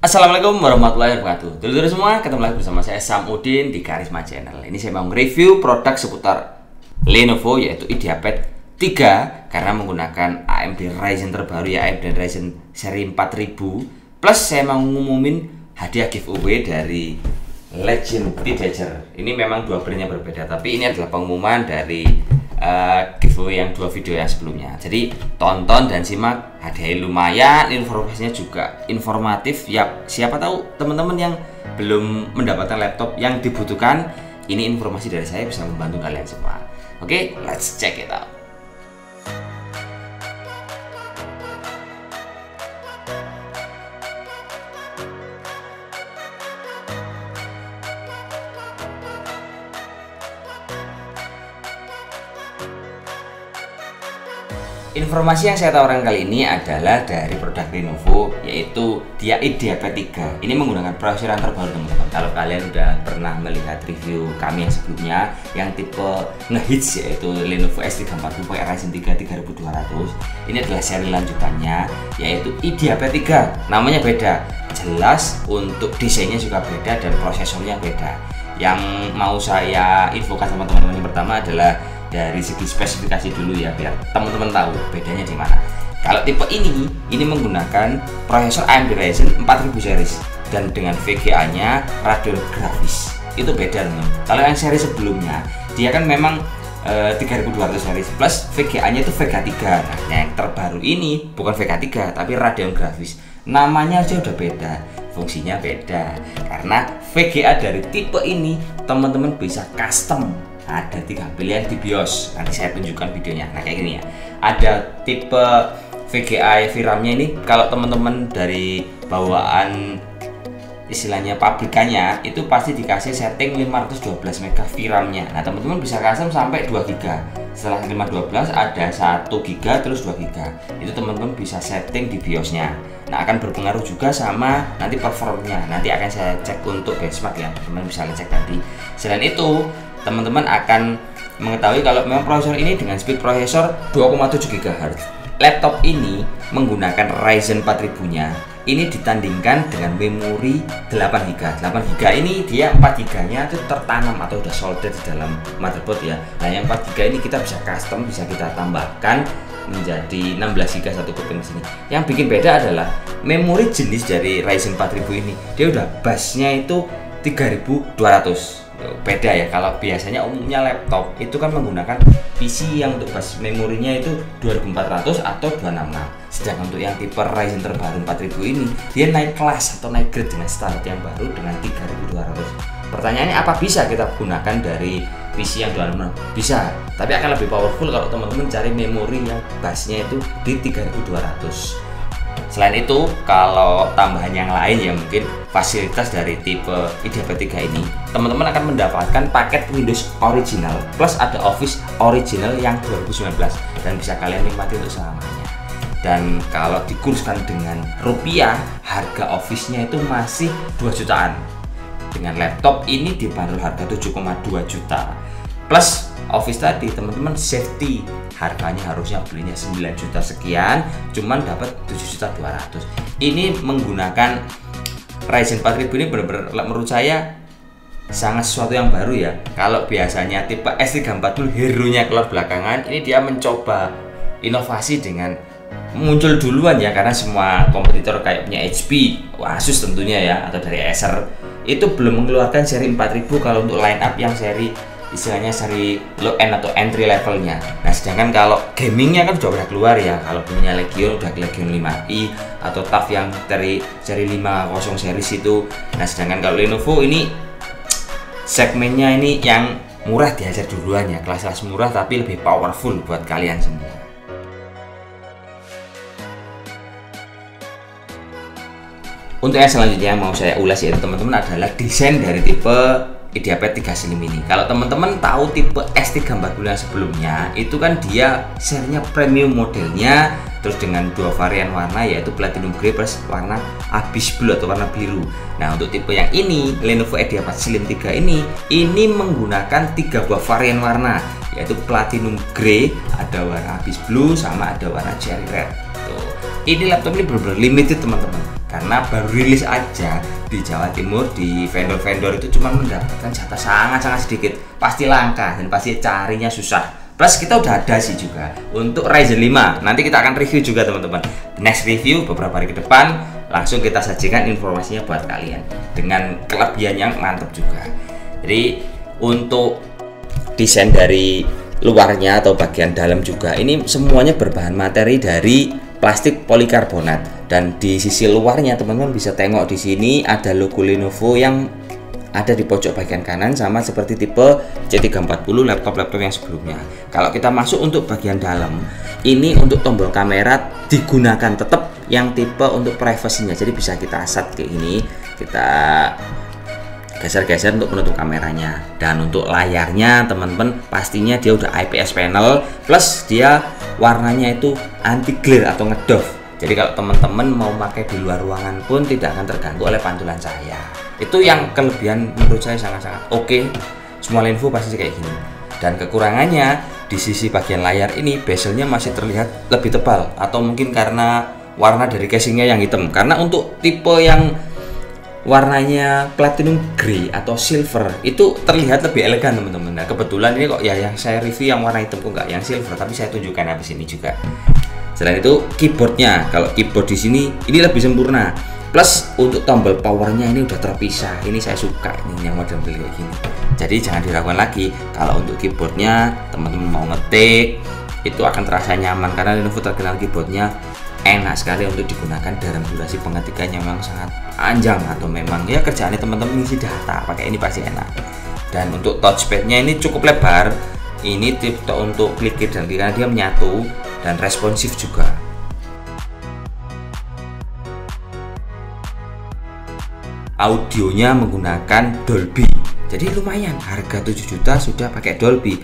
Assalamualaikum warahmatullahi wabarakatuh. Dulur-dulur semua, ketemu lagi bersama saya Sam Udin di Karisma Channel. Ini saya mau review produk seputar Lenovo, yaitu IdeaPad 3 karena menggunakan AMD Ryzen terbaru, ya AMD Ryzen seri 4000. Plus saya mau ngumumin hadiah giveaway dari Legend Teenager. Ini memang dua brandnya berbeda, tapi ini adalah pengumuman dari giveaway yang dua video yang sebelumnya. Jadi tonton dan simak, hadiahnya lumayan, informasinya juga informatif. Ya, siapa tahu teman-teman yang belum mendapatkan laptop yang dibutuhkan, ini informasi dari saya bisa membantu kalian semua. Oke, let's check it out. Informasi yang saya tawarkan kali ini adalah dari produk Lenovo, yaitu dia IdeaPad 3. Ini menggunakan prosesor yang terbaru, teman-teman. Kalau kalian udah pernah melihat review kami yang sebelumnya yang tipe ngehits, yaitu Lenovo S340 pakai Ryzen 3 3200, ini adalah seri lanjutannya, yaitu IdeaPad 3. Namanya beda, jelas untuk desainnya juga beda dan prosesornya beda. Yang mau saya infokan sama teman-teman yang pertama adalah dari segi spesifikasi dulu ya, biar teman-teman tahu bedanya di mana. Kalau tipe ini menggunakan prosesor AMD Ryzen 4000 series dan dengan VGA-nya Radeon grafis. Itu beda, teman. Kalau yang seri sebelumnya dia kan memang 3200 series plus VGA-nya itu VGA 3. Nah, yang terbaru ini bukan VGA 3 tapi Radeon grafis. Namanya aja udah beda, fungsinya beda. Karena VGA dari tipe ini teman-teman bisa custom. Ada 3 pilihan di BIOS, nanti saya tunjukkan videonya. Nah, kayak gini ya, ada tipe VGA VRAM-nya ini. Kalau teman-teman dari bawaan istilahnya pabrikannya itu pasti dikasih setting 512 MB VRAM-nya. Nah, teman-teman bisa custom sampai 2 GB. Setelah 512 ada 1 GB terus 2 GB. Itu teman-teman bisa setting di BIOS-nya. Nah, akan berpengaruh juga sama nanti performnya. Nanti akan saya cek untuk benchmark ya, teman-teman bisa ngecek tadi. Selain itu, teman-teman akan mengetahui kalau memang prosesor ini dengan speed prosesor 2,7 GHz. Laptop ini menggunakan Ryzen 4000-nya. Ini ditandingkan dengan memori 8 GB. 8 GB ini dia 4 GB-nya itu tertanam atau udah solder di dalam motherboard ya. Nah, yang 4 GB ini kita bisa custom, bisa kita tambahkan menjadi 16 GB satu kuping sini. Yang bikin beda adalah memori jenis dari Ryzen 4000 ini. Dia udah busnya itu 3200. Beda ya, kalau biasanya umumnya laptop itu kan menggunakan PC yang untuk bus memorinya itu 2400 atau 266. Sedangkan untuk yang tipe Ryzen terbaru 4000 ini dia naik kelas atau naik grade dengan standar yang baru dengan 3200. Pertanyaannya, apa bisa kita gunakan dari PC yang 266? Bisa, tapi akan lebih powerful kalau teman-teman cari memori yang busnya itu di 3200. Selain itu, kalau tambahan yang lain ya mungkin fasilitas dari tipe IdeaPad 3 ini, teman-teman akan mendapatkan paket Windows original plus ada Office original yang 2019 dan bisa kalian nikmati untuk selamanya. Dan kalau dikurskan dengan rupiah, harga Office-nya itu masih 2 jutaan. Dengan laptop ini dibanderol harga 7,2 juta. Plus Office tadi, teman-teman safety, harganya harusnya belinya 9 juta sekian, cuman dapat 7.200.000. Ini menggunakan Ryzen 4000 ini benar-benar menurut saya sangat sesuatu yang baru ya. Kalau biasanya tipe S340 hero-nya keluar belakangan, ini dia mencoba inovasi dengan muncul duluan ya, karena semua kompetitor kayak punya HP, Asus tentunya ya, atau dari Acer itu belum mengeluarkan seri 4000 kalau untuk line up yang seri istilahnya seri low end atau entry levelnya. Nah, sedangkan kalau gamingnya kan sudah pernah keluar ya, kalau punya Legion udah Legion 5i atau TUF yang dari seri 50 series itu. Nah, sedangkan kalau Lenovo ini segmennya ini yang murah dihajar duluan ya, kelas-kelas murah tapi lebih powerful buat kalian semua. Untuk yang selanjutnya yang mau saya ulas ya teman-teman adalah desain dari tipe IdeaPad 3 Slim ini. Kalau teman-teman tahu tipe S340 yang sebelumnya itu kan dia serinya premium modelnya, terus dengan dua varian warna yaitu Platinum Grey plus warna Abyss Blue atau warna biru. Nah, untuk tipe yang ini Lenovo IdeaPad Slim 3 ini menggunakan 3 buah varian warna, yaitu Platinum Grey, ada warna Abyss Blue, sama ada warna Cherry Red. Tuh. Ini laptop ini benar-benar limited teman-teman. karena baru rilis aja di Jawa Timur. Di vendor-vendor itu cuma mendapatkan jatah sangat-sangat sedikit, pasti langka dan pasti carinya susah. Plus kita udah ada sih juga untuk Ryzen 5. Nanti kita akan review juga teman-teman. Next review beberapa hari ke depan langsung kita sajikan informasinya buat kalian dengan kelebihan yang mantap juga. Jadi untuk desain dari luarnya atau bagian dalam juga ini semuanya berbahan materi dari plastik polikarbonat, dan di sisi luarnya teman-teman bisa tengok di sini ada logo Lenovo yang ada di pojok bagian kanan, sama seperti tipe C340 laptop-laptop yang sebelumnya. Kalau kita masuk untuk bagian dalam, ini untuk tombol kamera digunakan tetap yang tipe untuk privasinya. Jadi bisa kita asat kayak ini, kita geser-geser untuk menutup kameranya. Dan untuk layarnya teman-teman pastinya dia udah IPS panel, plus dia warnanya itu anti glare atau ngedove. Jadi kalau teman-teman mau pakai di luar ruangan pun tidak akan terganggu oleh pantulan cahaya. Itu yang kelebihan menurut saya sangat-sangat oke. Semua Lenovo pasti kayak gini. Dan kekurangannya di sisi bagian layar ini bezelnya masih terlihat lebih tebal, atau mungkin karena warna dari casingnya yang hitam. Karena untuk tipe yang warnanya platinum grey atau silver itu terlihat lebih elegan teman-teman. Nah, kebetulan ini kok ya yang saya review yang warna hitam, kok nggak yang silver, tapi saya tunjukkan habis ini juga. Selain itu keyboardnya, kalau keyboard di sini ini lebih sempurna. Plus untuk tombol powernya ini udah terpisah. Ini saya suka ini yang model kayak gini. Jadi jangan diragukan lagi kalau untuk keyboardnya teman-teman mau ngetik itu akan terasa nyaman, karena Lenovo terkenal keyboardnya enak sekali untuk digunakan dalam durasi pengetikan yang memang sangat panjang, atau memang ya kerjaannya teman-teman ngisi data pakai ini pasti enak. Dan untuk touchpadnya ini cukup lebar. Ini tipe untuk klik kiri dan klik kanan dia menyatu dan responsif juga. Audionya menggunakan Dolby, jadi lumayan, harga 7 juta sudah pakai Dolby.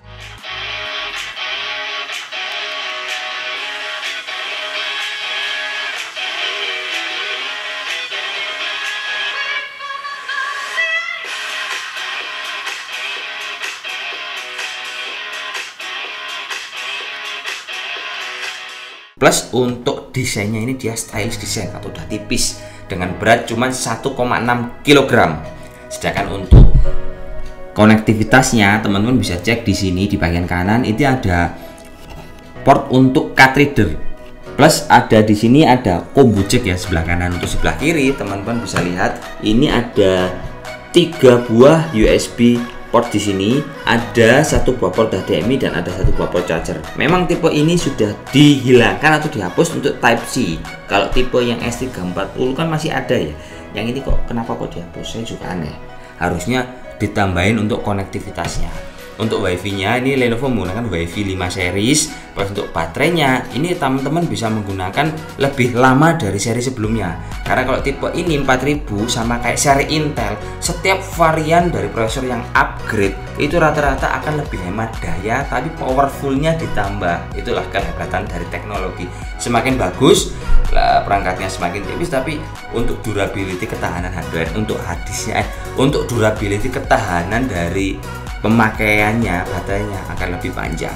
Plus untuk desainnya ini dia stylish design atau udah tipis dengan berat cuma 1,6 kg. Sedangkan untuk konektivitasnya teman-teman bisa cek di sini di bagian kanan itu ada port untuk card reader. Plus ada di sini ada combo jack ya sebelah kanan. Untuk sebelah kiri teman-teman bisa lihat ini ada 3 buah USB port di sini, ada 1 buah port HDMI dan ada 1 buah port charger. Memang tipe ini sudah dihilangkan atau dihapus untuk Type C. Kalau tipe yang S340 kan masih ada ya. Yang ini kok kenapa kok dihapus? Saya juga aneh. Harusnya ditambahin untuk konektivitasnya. Untuk WiFi-nya ini Lenovo menggunakan WiFi 5 series. Plus untuk baterainya ini teman-teman bisa menggunakan lebih lama dari seri sebelumnya. Karena kalau tipe ini 4000 sama kayak seri Intel, setiap varian dari prosesor yang upgrade itu rata-rata akan lebih hemat daya, tapi powerfulnya ditambah. Itulah kehebatan dari teknologi. Semakin bagus perangkatnya semakin tipis, tapi untuk durability ketahanan hardware, untuk hadisnya, untuk durability ketahanan dari pemakaiannya, baterainya akan lebih panjang.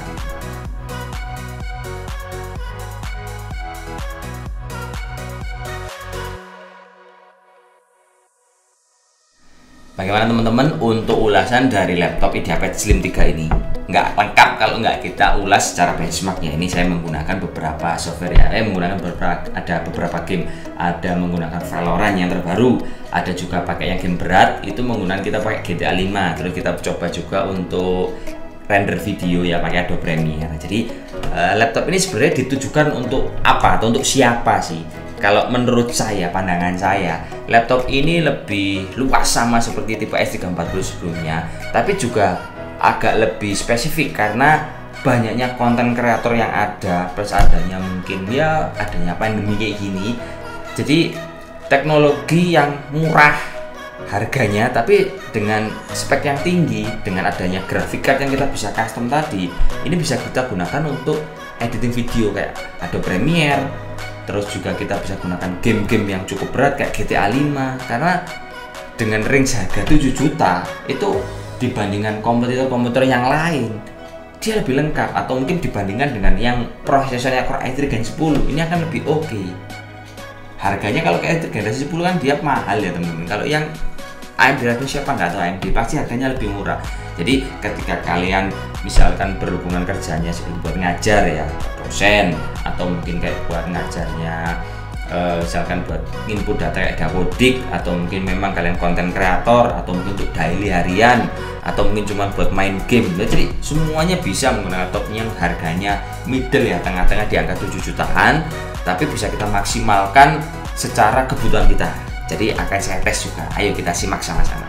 Bagaimana teman-teman untuk ulasan dari laptop IdeaPad Slim 3 ini? Nggak lengkap kalau nggak kita ulas secara benchmarknya. Ini saya menggunakan beberapa software ya, ada beberapa game, ada menggunakan Valorant yang terbaru, ada juga pakai yang game berat, itu menggunakan kita pakai GTA 5. Terus kita coba juga untuk render video ya pakai Adobe Premiere. Jadi laptop ini sebenarnya ditujukan untuk apa atau untuk siapa sih? Kalau menurut saya, pandangan saya, laptop ini lebih luas sama seperti tipe S340 sebelumnya, tapi juga agak lebih spesifik karena banyaknya konten kreator yang ada, plus adanya mungkin ya adanya pandemi kayak gini. Jadi teknologi yang murah harganya tapi dengan spek yang tinggi, dengan adanya graphic card yang kita bisa custom tadi, ini bisa kita gunakan untuk editing video kayak Adobe Premiere. Terus juga kita bisa gunakan game-game yang cukup berat kayak GTA 5, karena dengan range harga 7 juta itu dibandingkan komputer-komputer yang lain dia lebih lengkap, atau mungkin dibandingkan dengan yang prosesornya Core i3 Gen 10 ini akan lebih oke. harganya kalau kayak generasi 10 kan dia mahal ya teman-teman. Kalau yang AMD Radeon siapa nggak tahu AMD pasti harganya lebih murah. Jadi ketika kalian misalkan berhubungan kerjanya buat ngajar ya, dosen, atau mungkin kayak buat ngajarnya misalkan buat input data kayak dapodik, atau mungkin memang kalian konten kreator, atau mungkin untuk daily harian, atau mungkin cuma buat main game. Jadi semuanya bisa menggunakan laptop yang harganya middle ya, tengah-tengah di angka 7 jutaan, tapi bisa kita maksimalkan secara kebutuhan kita. Jadi akan saya tes juga. Ayo kita simak sama-sama.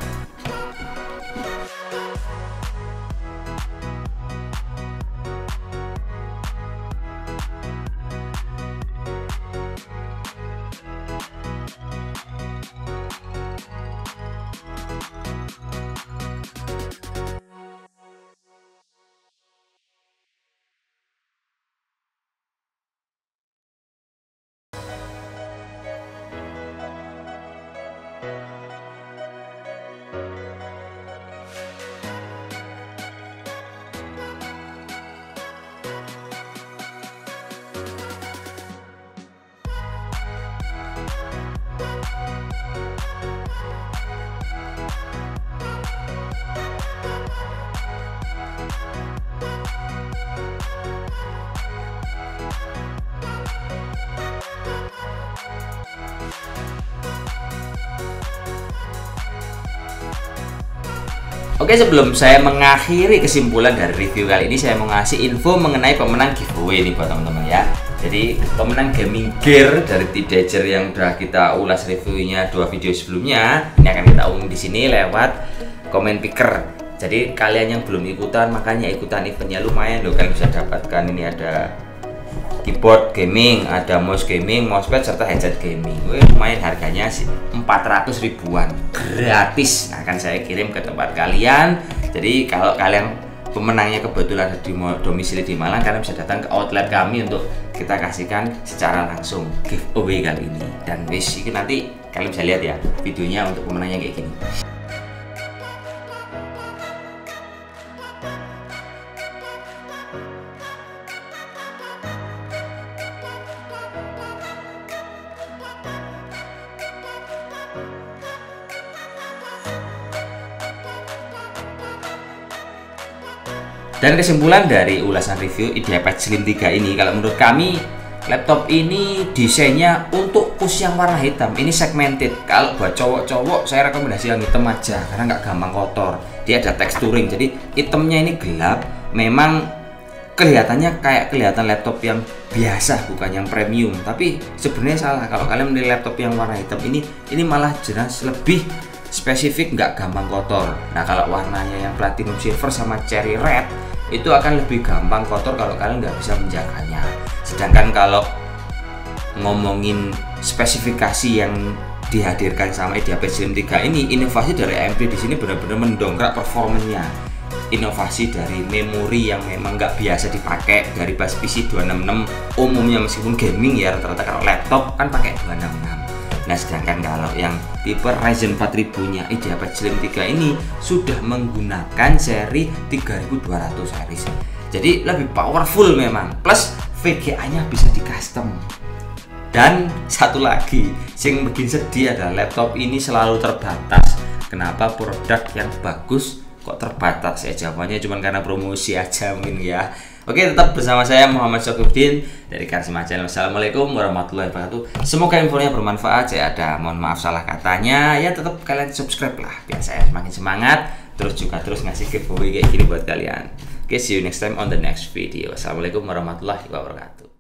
Oke, sebelum saya mengakhiri kesimpulan dari review kali ini, saya mau ngasih info mengenai pemenang giveaway nih buat teman-teman ya. Jadi pemenang gaming gear dari Teenager yang udah kita ulas reviewnya 2 video sebelumnya, ini akan kita umum di sini lewat comment picker. Jadi kalian yang belum ikutan, makanya ikutan eventnya, lumayan loh, kalian bisa dapatkan ini ada keyboard gaming, ada mouse gaming, mousepad, serta headset gaming. Lumayan harganya sih 400 ribuan gratis, akan saya kirim ke tempat kalian. Jadi kalau kalian pemenangnya kebetulan ada di domisili di Malang, kalian bisa datang ke outlet kami untuk kita kasihkan secara langsung giveaway kali ini. Dan wis ini nanti kalian bisa lihat ya videonya untuk pemenangnya kayak gini. Dan kesimpulan dari ulasan review IdeaPad Slim 3 ini, kalau menurut kami laptop ini desainnya untuk push yang warna hitam, ini segmented. Kalau buat cowok-cowok saya rekomendasi yang hitam aja karena nggak gampang kotor. Dia ada texturing, jadi hitamnya ini gelap, memang kelihatannya kayak kelihatan laptop yang biasa bukan yang premium. Tapi sebenarnya salah, kalau kalian beli laptop yang warna hitam ini malah jelas lebih spesifik, nggak gampang kotor. Nah kalau warnanya yang platinum silver sama cherry red itu akan lebih gampang kotor kalau kalian nggak bisa menjaganya. Sedangkan kalau ngomongin spesifikasi yang dihadirkan sama IdeaPad Slim 3 ini, inovasi dari AMD di sini benar-benar mendongkrak performanya. Inovasi dari memori yang memang nggak biasa dipakai dari bus PC 266 umumnya, meskipun gaming ya rata-rata kalau laptop kan pakai 266. Nah sedangkan kalau yang tipe Ryzen 4000 nya IdeaPad Slim 3 ini sudah menggunakan seri 3200 series. Jadi lebih powerful memang, plus VGA nya bisa di custom. Dan satu lagi yang bikin sedih adalah laptop ini selalu terbatas. Kenapa produk yang bagus kok terbatas? Ya jawabannya cuma karena promosi aja mungkin ya. Oke, tetap bersama saya Muhammad Syokifdin dari Karisma Channel. Assalamualaikum warahmatullahi wabarakatuh. Semoga infonya bermanfaat. Saya ada mohon maaf salah katanya. Ya tetap kalian subscribe lah biar saya semakin semangat. Terus ngasih giveaway kayak gini buat kalian. Oke, see you next time on the next video. Assalamualaikum warahmatullahi wabarakatuh.